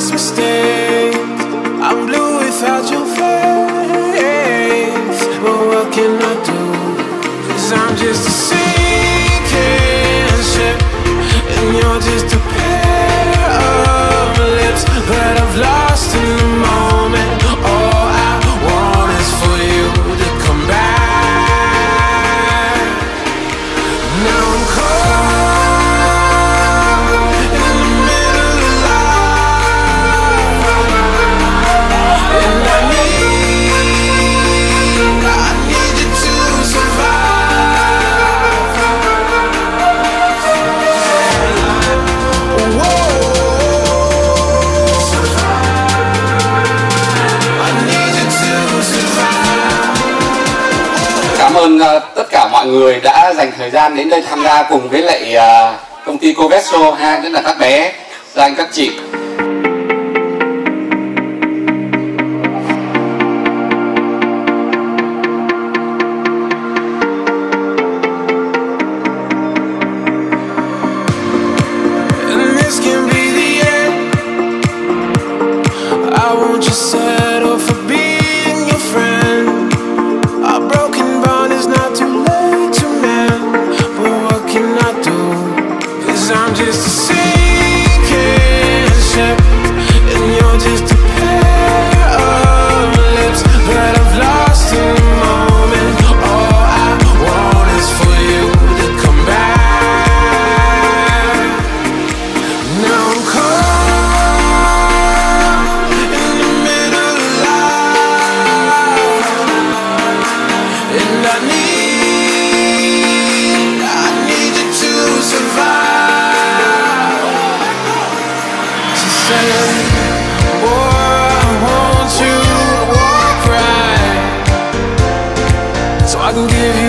biggest mistake. I'm blue without your face. But what can I do? 'Cause I'm just a sinking ship, and you're just a pair of lips that I've lost in the moment. All I want is for you to come back. Now I'm caught in the middle of life, and I need you to survive. Whoa, I need you to survive. Cảm ơn tất cả mọi người đã dành thời gian đến đây tham gia cùng với lại công ty Covetro ha, nhất là các bé, các anh các chị. And this can be the end. I won't just settle for being your friend. A broken bond is not too late to mend. But what can I do? 'Cause I'm just a sinking ship, and you're just a pair of lips that I've lost in the moment. All I want is for you to come back. Now I'm caught in the middle of life, and I need you to survive. She said, boy, I want you to walk right, so I can give